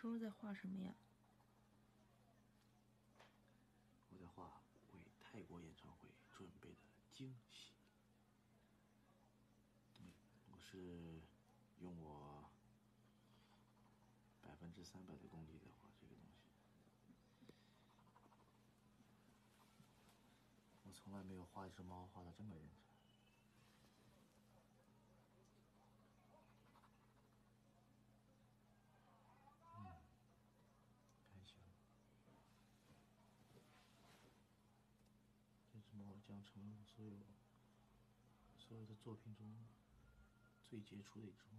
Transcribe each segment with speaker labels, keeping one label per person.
Speaker 1: 时候在画什么呀？
Speaker 2: 我在画为泰国演唱会准备的惊喜。我是用我300%的功力在画这个东西。我从来没有画一只猫画得这么认真。还行。这只猫将成为我所有的作品中最杰出的一只猫。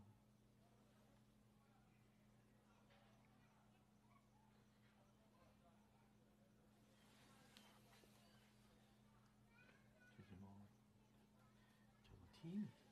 Speaker 2: 这只猫叫做 Timmy。